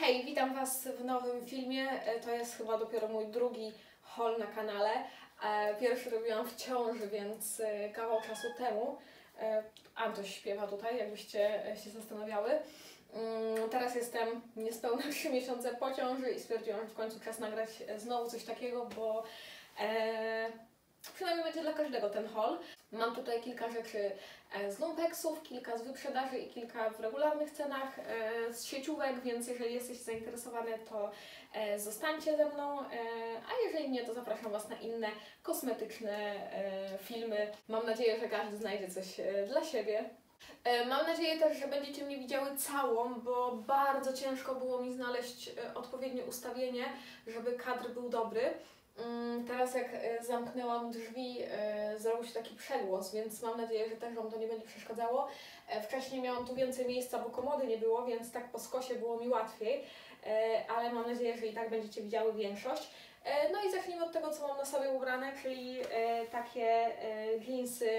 Hej, witam Was w nowym filmie. To jest chyba dopiero mój drugi haul na kanale. Pierwszy robiłam w ciąży, więc kawał czasu temu. Antoś śpiewa tutaj, jakbyście się zastanawiały. Teraz jestem niespełna 3 miesiące po ciąży i stwierdziłam, że w końcu czas nagrać znowu coś takiego, bo przynajmniej będzie dla każdego ten haul. Mam tutaj kilka rzeczy z lumpeksów, kilka z wyprzedaży i kilka w regularnych cenach z sieciówek, więc jeżeli jesteście zainteresowane, to zostańcie ze mną, a jeżeli nie, to zapraszam Was na inne kosmetyczne filmy. Mam nadzieję, że każdy znajdzie coś dla siebie. Mam nadzieję też, że będziecie mnie widziały całą, bo bardzo ciężko było mi znaleźć odpowiednie ustawienie, żeby kadr był dobry. Teraz jak zamknęłam drzwi, zrobił się taki przegłos, więc mam nadzieję, że też Wam to nie będzie przeszkadzało. Wcześniej miałam tu więcej miejsca, bo komody nie było, więc tak po skosie było mi łatwiej, ale mam nadzieję, że i tak będziecie widziały większość. No i zacznijmy od tego, co mam na sobie ubrane, czyli takie jeansy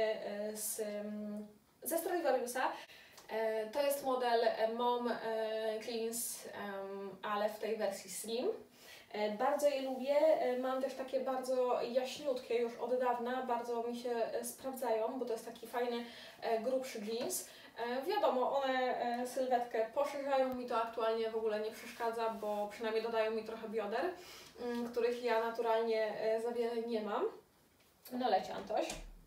ze Stradivariusa. To jest model Mom Jeans, ale w tej wersji slim. Bardzo je lubię, mam też takie bardzo jaśniutkie już od dawna, bardzo mi się sprawdzają, bo to jest taki fajny, grubszy jeans. Wiadomo, one sylwetkę poszerzają, mi to aktualnie w ogóle nie przeszkadza, bo przynajmniej dodają mi trochę bioder, których ja naturalnie za wiele nie mam. No leci Antoś.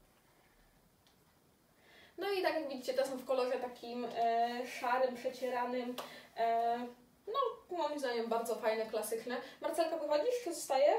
No i tak jak widzicie, te są w kolorze takim szarym, przecieranym. No, moim zdaniem bardzo fajne, klasyczne. Marcelka, wychodzisz czy zostajesz?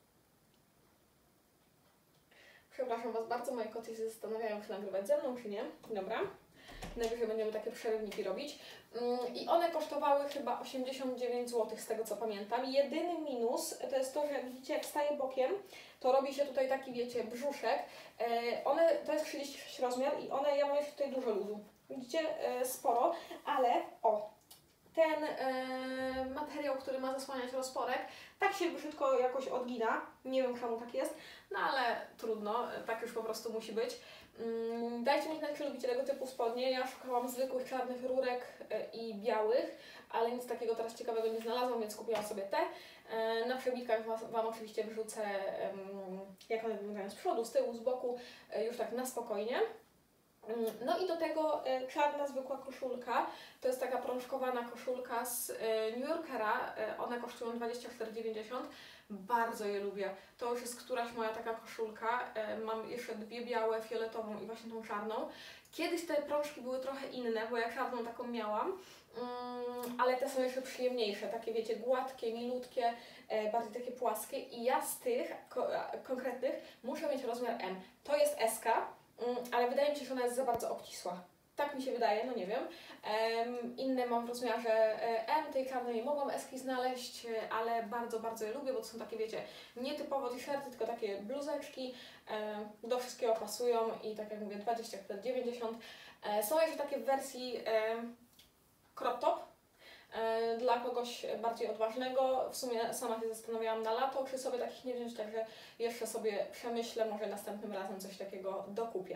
Przepraszam Was bardzo, moje koty się zastanawiają, czy nagrywać ze mną, czy nie. Dobra. Najwyżej będziemy takie przerywniki robić. I one kosztowały chyba 89 zł, z tego co pamiętam. Jedyny minus to jest to, że jak widzicie, jak staję bokiem, to robi się tutaj taki, wiecie, brzuszek. To jest 36 rozmiar i ja mam jeszcze tutaj dużo luzu. Widzicie? Sporo, ale ten materiał, który ma zasłaniać rozporek, tak się brzydko jakoś odgina. Nie wiem, czemu tak jest, no ale trudno, tak już po prostu musi być. Dajcie mi znać, czy lubicie tego typu spodnie. Ja szukałam zwykłych czarnych rurek i białych, ale nic takiego teraz ciekawego nie znalazłam, więc kupiłam sobie te. Na przebitkach Wam oczywiście wrzucę, jak one wyglądają z przodu, z tyłu, z boku, już tak na spokojnie. No i do tego czarna zwykła koszulka, to jest taka prążkowana koszulka z New Yorkera, one kosztują 24,90, bardzo je lubię, to już jest któraś moja taka koszulka, mam jeszcze dwie białe, fioletową i właśnie tą czarną. Kiedyś te prążki były trochę inne, bo ja czarną taką miałam, ale te są jeszcze przyjemniejsze, takie wiecie, gładkie, milutkie, bardziej takie płaskie i ja z tych konkretnych muszę mieć rozmiar M, to jest SK. Ale wydaje mi się, że ona jest za bardzo obcisła. Tak mi się wydaje, no nie wiem. Inne mam w rozmiarze M, tej czarnej nie mogłam eski znaleźć, ale bardzo, bardzo je lubię, bo to są takie, wiecie, nietypowo t-shirty, tylko takie bluzeczki, do wszystkiego pasują i tak jak mówię, 24,90. Są jeszcze takie w wersji crop top, dla kogoś bardziej odważnego. W sumie sama się zastanawiałam na lato, czy sobie takich nie wziąć, także jeszcze sobie przemyślę, może następnym razem coś takiego dokupię.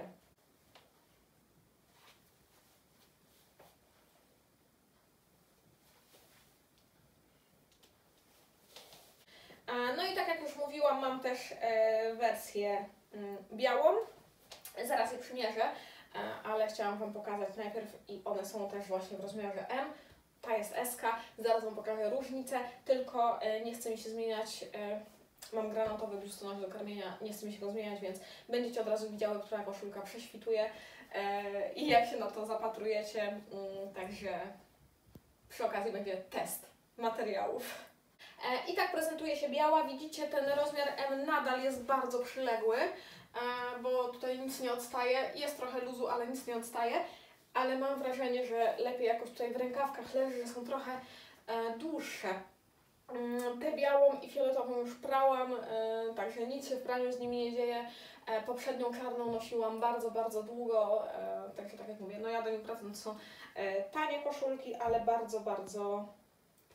No i tak jak już mówiłam, mam też wersję białą. Zaraz je przymierzę, ale chciałam Wam pokazać najpierw i one są też właśnie w rozmiarze M. Ta jest SK, zaraz Wam pokażę różnicę, tylko nie chce mi się zmieniać, mam granatowy biustonosz do karmienia, nie chce mi się go zmieniać, więc będziecie od razu widziały, która koszulka prześwituje i jak się na to zapatrujecie, także przy okazji będzie test materiałów. I tak prezentuje się biała, widzicie, ten rozmiar M nadal jest bardzo przyległy, bo tutaj nic nie odstaje, jest trochę luzu, ale nic nie odstaje. Ale mam wrażenie, że lepiej jakoś tutaj w rękawkach leży, że są trochę dłuższe. Tę białą i fioletową już prałam, także nic się w praniu z nimi nie dzieje. Poprzednią czarną nosiłam bardzo, bardzo długo, także tak jak mówię, no ja do nich wracam, to są tanie koszulki, ale bardzo, bardzo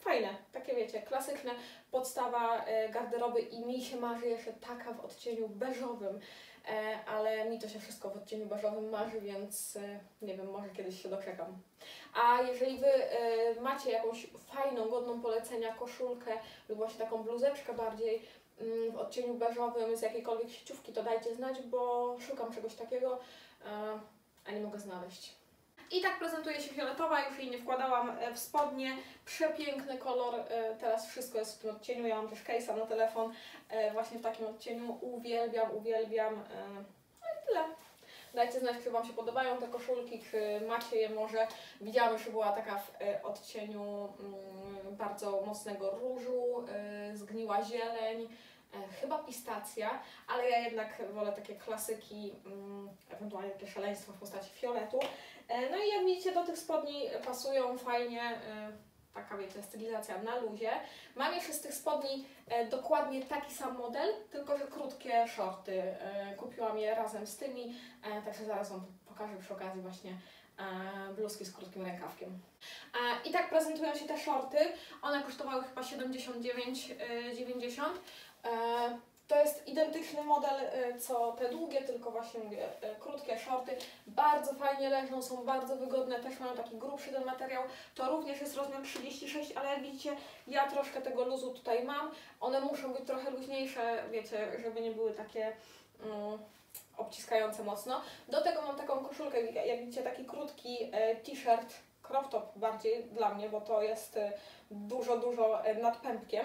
fajne, takie wiecie, klasyczne, podstawa garderoby i mi się marzy jeszcze taka w odcieniu beżowym, ale mi to się wszystko w odcieniu beżowym marzy, więc nie wiem, może kiedyś się doczekam. A jeżeli Wy macie jakąś fajną, godną polecenia koszulkę lub właśnie taką bluzeczkę bardziej w odcieniu beżowym z jakiejkolwiek sieciówki, to dajcie znać, bo szukam czegoś takiego, a nie mogę znaleźć. I tak prezentuje się fioletowa, już jej nie wkładałam w spodnie. Przepiękny kolor, teraz wszystko jest w tym odcieniu. Ja mam też case'a na telefon właśnie w takim odcieniu. Uwielbiam, uwielbiam. No i tyle. Dajcie znać, czy Wam się podobają te koszulki, czy macie je może. Widziałam, że była taka w odcieniu bardzo mocnego różu, zgniła zieleń, chyba pistacja, ale ja jednak wolę takie klasyki, ewentualnie takie szaleństwo w postaci fioletu. No i jak widzicie, do tych spodni pasują fajnie, taka wiecie, stylizacja na luzie. Mam jeszcze z tych spodni dokładnie taki sam model, tylko że krótkie shorty. Kupiłam je razem z tymi, także zaraz Wam pokażę przy okazji właśnie bluzki z krótkim rękawkiem. I tak prezentują się te shorty. One kosztowały chyba 79,90. To jest identyczny model co te długie, tylko właśnie mówię, krótkie shorty. Bardzo fajnie leżą, są bardzo wygodne, też mają taki grubszy ten materiał. To również jest rozmiar 36, ale jak widzicie, ja troszkę tego luzu tutaj mam. One muszą być trochę luźniejsze, wiecie, żeby nie były takie obciskające mocno. Do tego mam taką koszulkę, jak widzicie, taki krótki t-shirt, crop top bardziej dla mnie, bo to jest dużo nad pępkiem.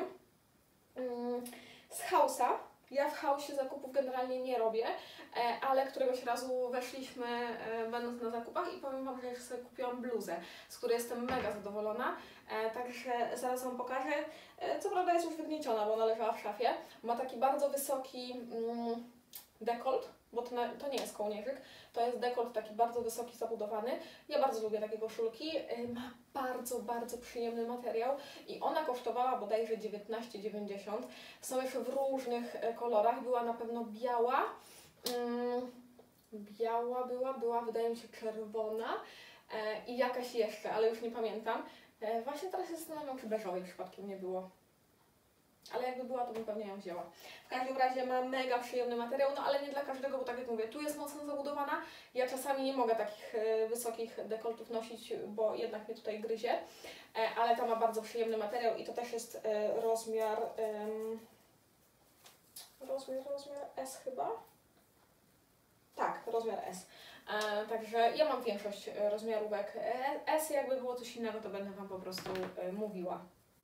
Z Hausa. Ja w Hausie zakupów generalnie nie robię, ale któregoś razu weszliśmy będąc na zakupach i powiem Wam, że już sobie kupiłam bluzę, z której jestem mega zadowolona, także zaraz Wam pokażę. Co prawda jest już wygnieciona, bo ona leżała w szafie. Ma taki bardzo wysoki dekolt, bo to nie jest kołnierzyk, to jest dekolt taki bardzo wysoki, zabudowany. Ja bardzo lubię takie koszulki, ma bardzo przyjemny materiał i ona kosztowała bodajże 19,90. Są jeszcze w różnych kolorach, była na pewno biała, była wydaje mi się czerwona i jakaś jeszcze, ale już nie pamiętam. Właśnie teraz się zastanawiam, czy beżowej przypadkiem nie było. Ale jakby była, to bym pewnie ją wzięła. W każdym razie ma mega przyjemny materiał, no ale nie dla każdego, bo tak jak mówię, tu jest mocno zabudowana. Ja czasami nie mogę takich wysokich dekoltów nosić, bo jednak mnie tutaj gryzie. Ale ta ma bardzo przyjemny materiał i to też jest rozmiar S chyba? Tak, rozmiar S. Także ja mam większość rozmiarówek S. Jakby było coś innego, to będę Wam po prostu mówiła.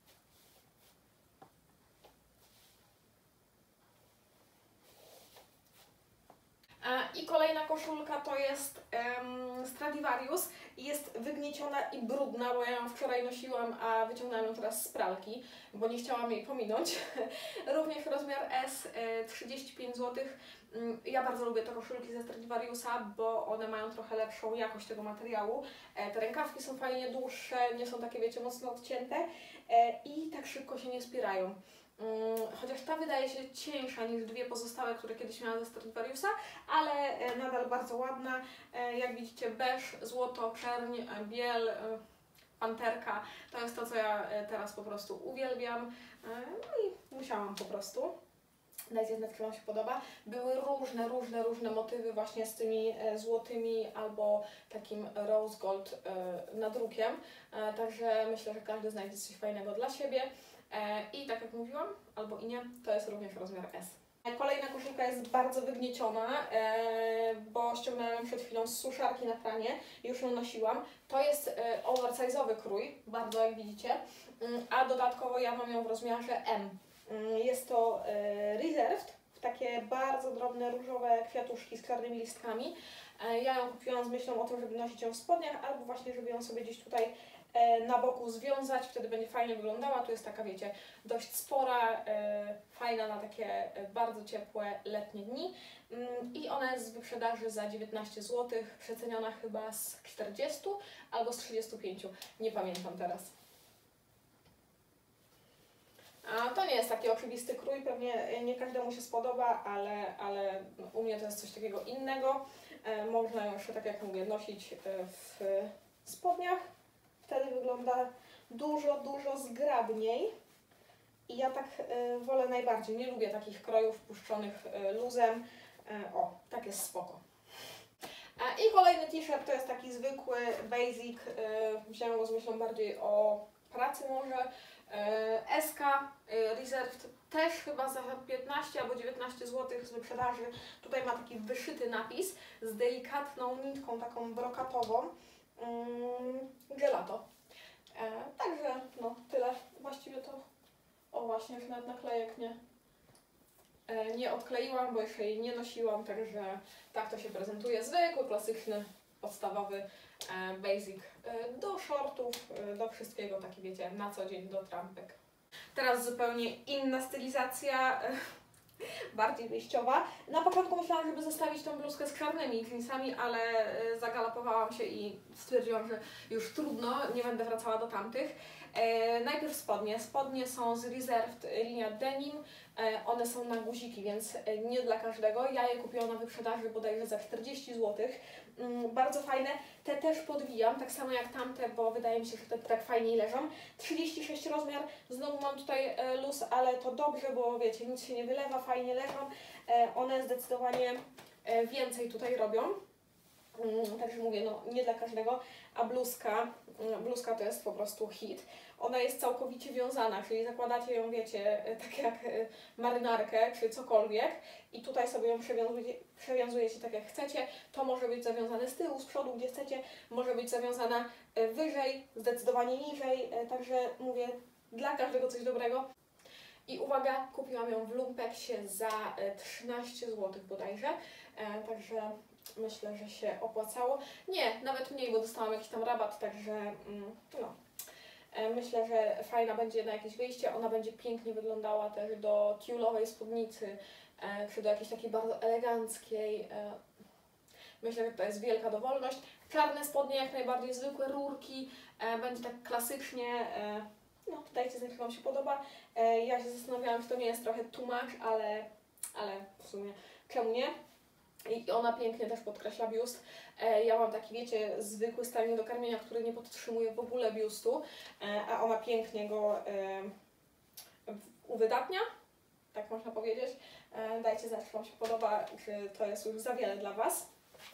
I kolejna koszulka to jest Stradivarius. Jest wygnieciona i brudna, bo ja ją wczoraj nosiłam, a wyciągnęłam ją teraz z pralki, bo nie chciałam jej pominąć. Również rozmiar S, 35 zł. Ja bardzo lubię te koszulki ze Stradivariusa, bo one mają trochę lepszą jakość tego materiału. Te rękawki są fajnie dłuższe, nie są takie, wiecie, mocno odcięte i tak szybko się nie spierają. Chociaż ta wydaje się cieńsza niż dwie pozostałe, które kiedyś miałam ze Stradivariusa, ale nadal bardzo ładna. Jak widzicie, beż, złoto, czerń, biel, panterka, to jest to, co ja teraz po prostu uwielbiam. No i musiałam po prostu. Dajcie znać, czy Wam się podoba. Były różne motywy właśnie z tymi złotymi albo takim rose gold nadrukiem. Także myślę, że każdy znajdzie coś fajnego dla siebie. I tak jak mówiłam, albo i nie, to jest również rozmiar S. Kolejna koszulka jest bardzo wygnieciona, bo ściągnęłam ją przed chwilą z suszarki na pranie i już ją nosiłam. To jest oversize'owy krój, bardzo jak widzicie, a dodatkowo ja mam ją w rozmiarze M. Jest to Reserved, w takie bardzo drobne różowe kwiatuszki z czarnymi listkami. Ja ją kupiłam z myślą o tym, żeby nosić ją w spodniach, albo właśnie, żeby ją sobie gdzieś tutaj na boku związać, wtedy będzie fajnie wyglądała. Tu jest taka, wiecie, dość spora, fajna na takie bardzo ciepłe letnie dni. I ona jest z wyprzedaży za 19 zł, przeceniona chyba z 40 albo z 35, nie pamiętam teraz. A to nie jest taki oczywisty krój, pewnie nie każdemu się spodoba, ale u mnie to jest coś takiego innego. Można ją jeszcze, tak jak mówię, nosić w spodniach. Wtedy wygląda dużo zgrabniej. I ja tak wolę najbardziej. Nie lubię takich krojów puszczonych luzem. O, tak jest spoko. I kolejny t-shirt to jest taki zwykły, basic. Wziąłem go z myślą bardziej o pracy może. SK Reserved też chyba za 15 albo 19 zł z wyprzedaży. Tutaj ma taki wyszyty napis z delikatną nitką taką brokatową. Gelato. Także no tyle. Właściwie to... O właśnie, już nawet naklejek nie odkleiłam, bo jeszcze jej nie nosiłam, także tak to się prezentuje. Zwykły, klasyczny, podstawowy basic do shortów, do wszystkiego, taki wiecie, na co dzień, do trampek. Teraz zupełnie inna stylizacja, bardziej wyjściowa. Na początku myślałam, żeby zostawić tą bluzkę z czarnymi jeansami, ale zagalopowałam się i stwierdziłam, że już trudno, nie będę wracała do tamtych. Najpierw spodnie. Spodnie są z Reserved, linia denim. One są na guziki, więc nie dla każdego. Ja je kupiłam na wyprzedaży bodajże za 40 zł. Bardzo fajne. Te też podwijam, tak samo jak tamte, bo wydaje mi się, że te tak fajniej leżą. 36 rozmiar. Znowu mam tutaj luz, ale to dobrze, bo wiecie, nic się nie wylewa, fajnie leżą. One zdecydowanie więcej tutaj robią. Także mówię, no nie dla każdego, a bluzka to jest po prostu hit. Ona jest całkowicie wiązana, czyli zakładacie ją, wiecie, tak jak marynarkę czy cokolwiek i tutaj sobie ją przewiązujecie tak jak chcecie. To może być zawiązane z tyłu, z przodu, gdzie chcecie, może być zawiązana wyżej, zdecydowanie niżej, także mówię, dla każdego coś dobrego. I uwaga, kupiłam ją w Lumpeksie za 13 zł bodajże, także myślę, że się opłacało. Nie, nawet mniej, bo dostałam jakiś tam rabat, także no. Myślę, że fajna będzie na jakieś wyjście. Ona będzie pięknie wyglądała też do tiulowej spódnicy, czy do jakiejś takiej bardzo eleganckiej. Myślę, że to jest wielka dowolność. Czarne spodnie, jak najbardziej zwykłe rurki. Będzie tak klasycznie. No, dajcie znać, jak Wam się podoba. Ja się zastanawiałam, czy to nie jest trochę too much, ale w sumie czemu nie? I ona pięknie też podkreśla biust. Ja mam taki, wiecie, zwykły stanik do karmienia, który nie podtrzymuje w ogóle biustu, a ona pięknie go uwydatnia, tak można powiedzieć. Dajcie znać, czy Wam się podoba, czy to jest już za wiele dla Was.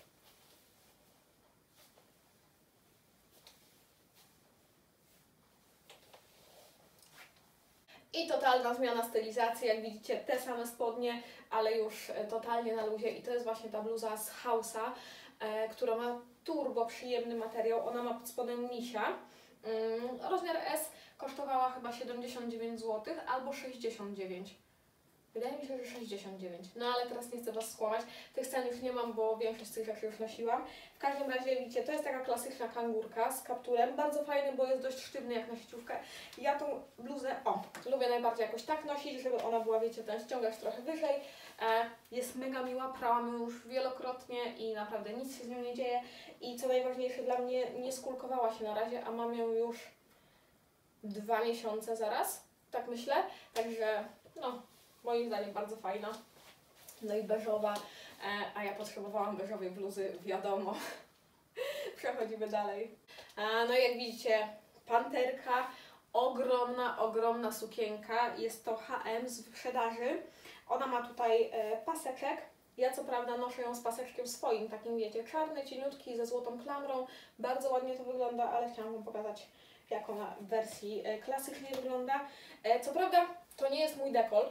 I totalna zmiana stylizacji, jak widzicie, te same spodnie, ale już totalnie na luzie i to jest właśnie ta bluza z Hausa, która ma turbo przyjemny materiał, ona ma pod spodem misia. Rozmiar S kosztowała chyba 79 zł albo 69. Wydaje mi się, że 69. No ale teraz nie chcę Was skłamać. Tych cen już nie mam, bo większość z tych rzeczy już nosiłam. W każdym razie widzicie, to jest taka klasyczna kangurka z kapturem. Bardzo fajny, bo jest dość sztywny jak na sieciówkę. Ja tą bluzę, lubię najbardziej jakoś tak nosić, żeby ona była, wiecie, ten ściągacz trochę wyżej. Jest mega miła, prałam ją już wielokrotnie i naprawdę nic się z nią nie dzieje. I co najważniejsze dla mnie, nie skulkowała się na razie, a mam ją już 2 miesiące zaraz, tak myślę. Także no, moim zdaniem bardzo fajna. No i beżowa, a ja potrzebowałam beżowej bluzy, wiadomo. Przechodzimy dalej. No i jak widzicie, panterka, ogromna sukienka. Jest to H&M z wyprzedaży. Ona ma tutaj paseczek. Ja co prawda noszę ją z paseczkiem swoim, takim wiecie, czarny, cieniutki, ze złotą klamrą. Bardzo ładnie to wygląda, ale chciałam Wam pokazać, jak ona w wersji klasycznej wygląda. Co prawda to nie jest mój dekolt,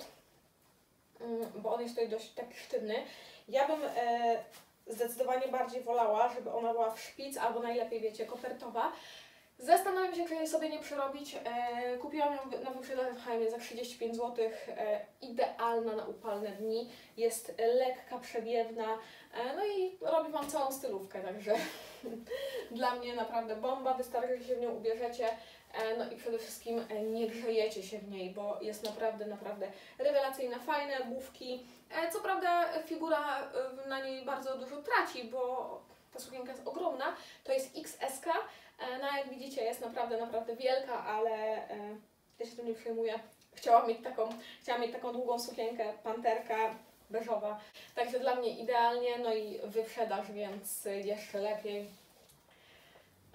bo on jest tutaj dość taki sztywny. Ja bym zdecydowanie bardziej wolała, żeby ona była w szpic, albo najlepiej, wiecie, kopertowa. Zastanawiam się, czy jej sobie nie przerobić. Kupiłam ją na wyprzedaży w H&M za 35 zł. Idealna na upalne dni. Jest lekka, przewiewna. No i robi Wam całą stylówkę, także dla mnie naprawdę bomba. Wystarczy, że się w nią ubierzecie. No i przede wszystkim nie grzejecie się w niej, bo jest naprawdę rewelacyjna, fajne główki. Co prawda figura na niej bardzo dużo traci, bo ta sukienka jest ogromna. To jest XS. No jak widzicie, jest naprawdę wielka, ale ja się tym nie przejmuję. Chciałam mieć taką długą sukienkę, panterka, beżowa. Także dla mnie idealnie, no i wyprzedaż, więc jeszcze lepiej.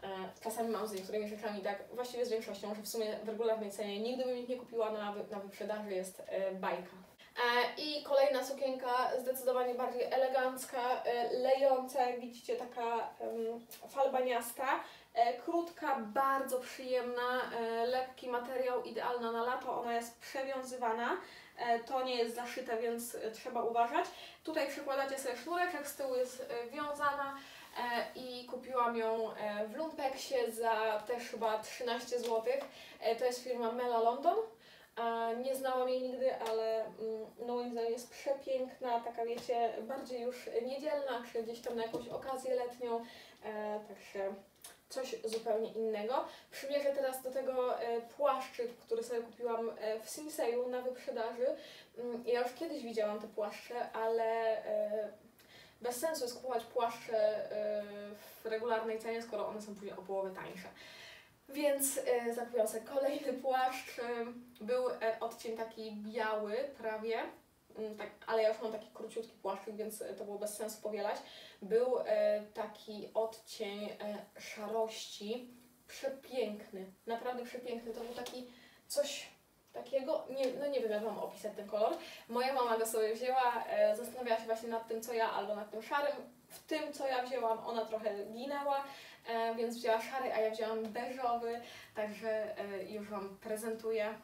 Czasami mam z niektórymi rzeczami tak, właściwie z większością, że w sumie w regularnej cenie nigdy bym ich nie kupiła, na wyprzedaży jest bajka. I kolejna sukienka, zdecydowanie bardziej elegancka, lejąca, jak widzicie, taka falbaniasta, krótka, bardzo przyjemna, lekki materiał, idealna na lato, ona jest przewiązywana, to nie jest zaszyte, więc trzeba uważać. Tutaj przykładacie sobie sznureczek, z tyłu jest wiązana i kupiłam ją w Lumpeksie za też chyba 13 zł. To jest firma Mela London. Nie znałam jej nigdy, ale no moim zdaniem jest przepiękna, taka wiecie, bardziej już niedzielna, czy gdzieś tam na jakąś okazję letnią, także coś zupełnie innego. Przymierzę teraz do tego płaszczyk, który sobie kupiłam w Sinseju na wyprzedaży. Ja już kiedyś widziałam te płaszcze, ale bez sensu jest kupować płaszcze w regularnej cenie, skoro one są później o połowę tańsze. Więc zakupiłam sobie kolejny płaszcz. Był odcień taki biały prawie, tak, ale ja już mam taki króciutki płaszczyk, więc to było bez sensu powielać. Był taki odcień szarości, przepiękny, naprawdę przepiękny. To był taki coś takiego, nie wiem jak mam opisać ten kolor. Moja mama go sobie wzięła, zastanawiała się właśnie nad tym co ja, albo nad tym szarym. W tym co ja wzięłam ona trochę ginęła, więc wzięła szary, a ja wzięłam beżowy, także już Wam prezentuję.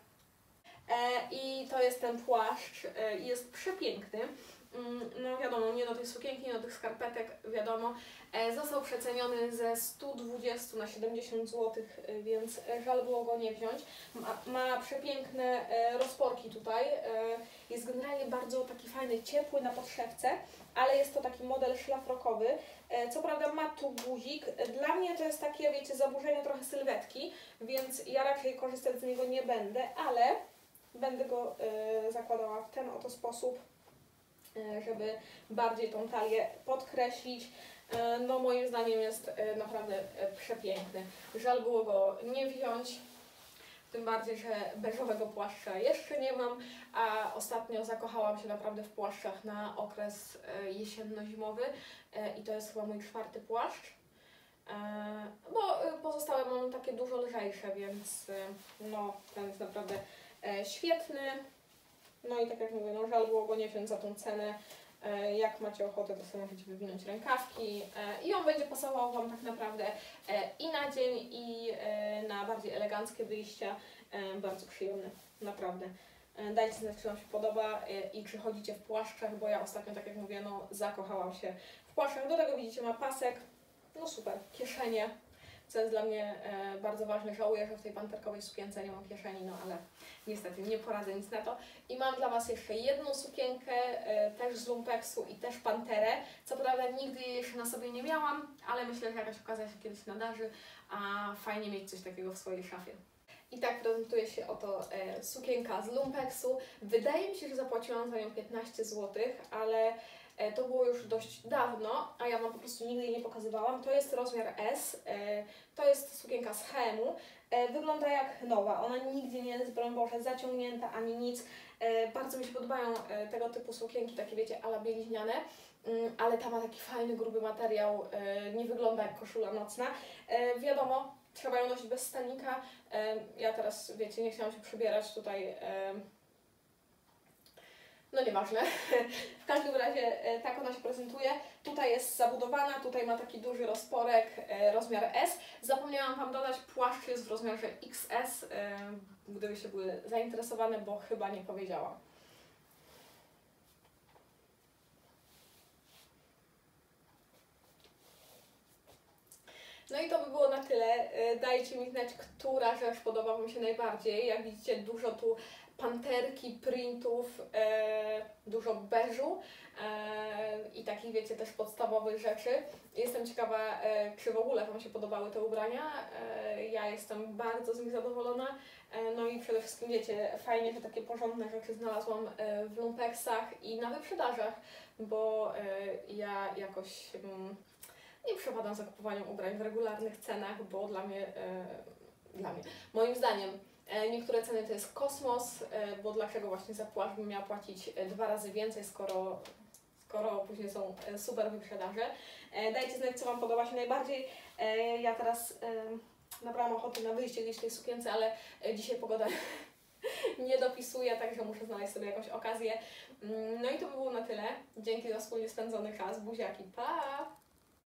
I to jest ten płaszcz, jest przepiękny. No wiadomo, nie do tej sukienki, nie do tych skarpetek, wiadomo. Został przeceniony ze 120 na 70 zł, więc żal było go nie wziąć. Ma przepiękne rozporki tutaj. Jest generalnie bardzo taki fajny, ciepły na podszewce, ale jest to taki model szlafrokowy. Co prawda ma tu guzik. Dla mnie to jest takie, wiecie, zaburzenie trochę sylwetki, więc ja raczej korzystać z niego nie będę, ale będę go zakładała w ten oto sposób, żeby bardziej tą talię podkreślić. No moim zdaniem jest naprawdę przepiękny. Żal było go nie wziąć, tym bardziej, że beżowego płaszcza jeszcze nie mam, a ostatnio zakochałam się naprawdę w płaszczach na okres jesienno-zimowy i to jest chyba mój 4. płaszcz, bo pozostałe mam takie dużo lżejsze, więc no ten jest naprawdę świetny. No i tak jak mówię, no żal było go nie wziąć za tą cenę. Jak macie ochotę, to sobie możecie wywinąć rękawki i on będzie pasował Wam tak naprawdę i na dzień, i na bardziej eleganckie wyjścia. Bardzo przyjemny, naprawdę. Dajcie znać, czy Wam się podoba i czy chodzicie w płaszczach, bo ja ostatnio, tak jak mówię, no zakochałam się w płaszczach. Do tego widzicie, ma pasek, no super, kieszenie, co jest dla mnie bardzo ważne. Żałuję, że w tej panterkowej sukience nie mam kieszeni, no ale niestety nie poradzę nic na to. I mam dla Was jeszcze jedną sukienkę, też z lumpeksu i też panterę. Co prawda nigdy jej jeszcze na sobie nie miałam, ale myślę, że jakaś okazja się kiedyś nadarzy, a fajnie mieć coś takiego w swojej szafie. I tak prezentuje się oto sukienka z lumpeksu. Wydaje mi się, że zapłaciłam za nią 15 zł, ale to było już dość dawno, a ja Wam po prostu nigdy jej nie pokazywałam. To jest rozmiar S, to jest sukienka z H&M-u. Wygląda jak nowa, ona nigdzie nie jest, broń Boże, zaciągnięta ani nic. Bardzo mi się podobają tego typu sukienki, takie wiecie, ala bieliźniane, ale ta ma taki fajny, gruby materiał, nie wygląda jak koszula nocna. Wiadomo, trzeba ją nosić bez stanika. Ja teraz, wiecie, nie chciałam się przybierać tutaj, no nieważne. W każdym razie tak ona się prezentuje. Tutaj jest zabudowana, tutaj ma taki duży rozporek, rozmiar S. Zapomniałam Wam dodać, płaszcz jest w rozmiarze XS, gdybyście były zainteresowane, bo chyba nie powiedziałam. No i to by było na tyle. Dajcie mi znać, która rzecz podoba Wam się najbardziej. Jak widzicie, dużo tu panterki, printów, dużo beżu i takich, wiecie, też podstawowych rzeczy. Jestem ciekawa, czy w ogóle Wam się podobały te ubrania. Ja jestem bardzo z nich zadowolona. No i przede wszystkim, wiecie, fajnie, że takie porządne rzeczy znalazłam w lumpeksach i na wyprzedażach, bo ja jakoś nie przepadam za kupowaniem ubrań w regularnych cenach, bo dla mnie, moim zdaniem, niektóre ceny to jest kosmos, bo dlaczego właśnie za płaszcz bym miała płacić 2 razy więcej, skoro skoro później są super wyprzedaże. Dajcie znać, co Wam podoba się najbardziej. Ja teraz nabrałam ochoty na wyjście gdzieś w tej sukience, ale dzisiaj pogoda nie dopisuje, także muszę znaleźć sobie jakąś okazję. No i to by było na tyle. Dzięki za wspólnie spędzony czas. Buziaki, pa!